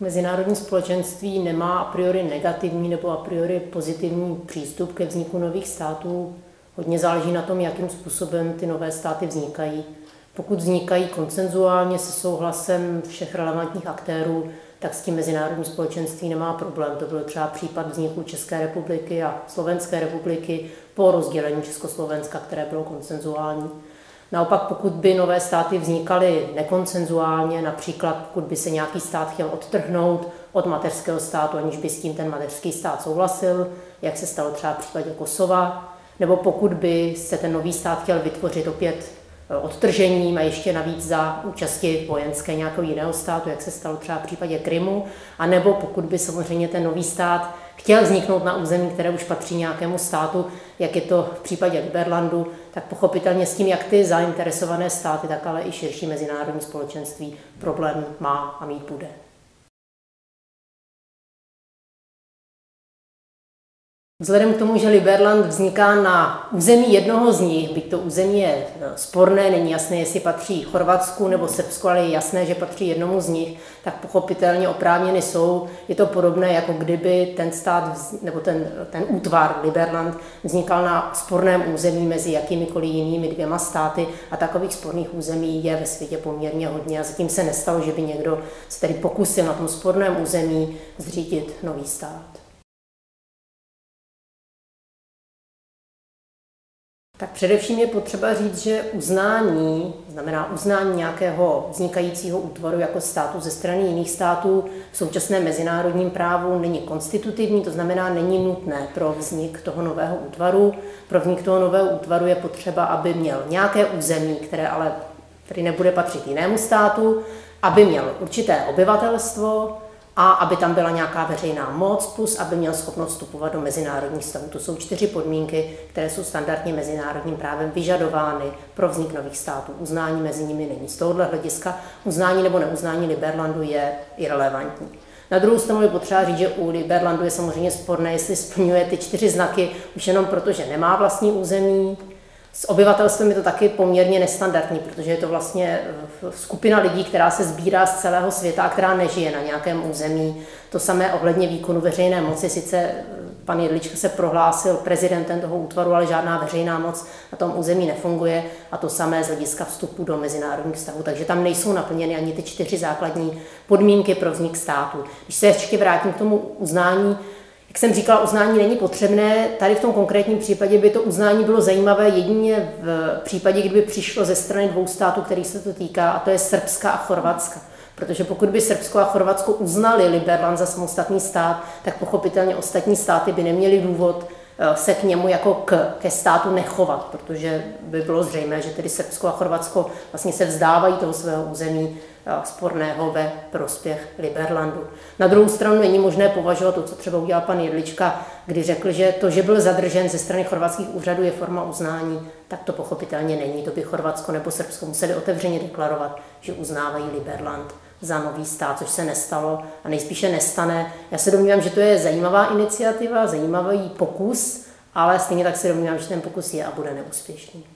Mezinárodní společenství nemá a priori negativní nebo a priori pozitivní přístup ke vzniku nových států. Hodně záleží na tom, jakým způsobem ty nové státy vznikají. Pokud vznikají konsenzuálně se souhlasem všech relevantních aktérů, tak s tím mezinárodní společenství nemá problém. To byl třeba případ vzniku České republiky a Slovenské republiky po rozdělení Československa, které bylo konsenzuální. Naopak, pokud by nové státy vznikaly nekonsenzuálně, například pokud by se nějaký stát chtěl odtrhnout od mateřského státu, aniž by s tím ten mateřský stát souhlasil, jak se stalo třeba v případě Kosova, nebo pokud by se ten nový stát chtěl vytvořit opět odtržením a ještě navíc za účasti vojenské nějakého jiného státu, jak se stalo třeba v případě Krymu, a nebo pokud by samozřejmě ten nový stát chtěl vzniknout na území, které už patří nějakému státu, jak je to v případě Liberlandu, tak pochopitelně s tím, jak ty zainteresované státy, tak ale i širší mezinárodní společenství problém má a mít bude. Vzhledem k tomu, že Liberland vzniká na území jednoho z nich, byť to území je sporné, není jasné, jestli patří Chorvatsku nebo Srbsku, ale je jasné, že patří jednomu z nich, tak pochopitelně oprávněny jsou. Je to podobné, jako kdyby ten stát nebo ten útvar Liberland vznikal na sporném území mezi jakýmikoliv jinými dvěma státy, a takových sporných území je ve světě poměrně hodně a zatím se nestalo, že by někdo se tedy pokusil na tom sporném území zřídit nový stát. Tak především je potřeba říct, že uznání, znamená uznání nějakého vznikajícího útvaru jako státu ze strany jiných států v současném mezinárodním právu není konstitutivní, to znamená není nutné pro vznik toho nového útvaru. Pro vznik toho nového útvaru je potřeba, aby měl nějaké území, které ale tedy nebude patřit jinému státu, aby měl určité obyvatelstvo, a aby tam byla nějaká veřejná moc, plus aby měl schopnost vstupovat do mezinárodních stavů. To jsou 4 podmínky, které jsou standardně mezinárodním právem vyžadovány pro vznik nových států. Uznání mezi nimi není. Z tohohle hlediska uznání nebo neuznání Liberlandu je irelevantní. Na druhou stranu je potřeba říct, že u Liberlandu je samozřejmě sporné, jestli splňuje ty 4 znaky už jenom proto, že nemá vlastní území. S obyvatelstvem je to taky poměrně nestandardní, protože je to vlastně skupina lidí, která se sbírá z celého světa a která nežije na nějakém území. To samé ohledně výkonu veřejné moci. Sice pan Jedlička se prohlásil prezidentem toho útvaru, ale žádná veřejná moc na tom území nefunguje, a to samé z hlediska vstupu do mezinárodních vztahů. Takže tam nejsou naplněny ani ty 4 základní podmínky pro vznik státu. Když se ještě vrátím k tomu uznání, jak jsem říkala, uznání není potřebné. Tady v tom konkrétním případě by to uznání bylo zajímavé jedině v případě, kdyby přišlo ze strany 2 států, kterých se to týká, a to je Srbska a Chorvatska. Protože pokud by Srbsko a Chorvatsko uznali Liberland za samostatný stát, tak pochopitelně ostatní státy by neměly důvod se k němu jako ke státu nechovat, protože by bylo zřejmé, že tedy Srbsko a Chorvatsko vlastně se vzdávají toho svého území sporného ve prospěch Liberlandu. Na druhou stranu není možné považovat to, co třeba udělal pan Jedlička, kdy řekl, že to, že byl zadržen ze strany chorvatských úřadů, je forma uznání, tak to pochopitelně není. To by Chorvatsko nebo Srbsko museli otevřeně deklarovat, že uznávají Liberland za nový stát, což se nestalo a nejspíše nestane. Já se domnívám, že to je zajímavá iniciativa, zajímavý pokus, ale stejně tak se domnívám, že ten pokus je a bude neúspěšný.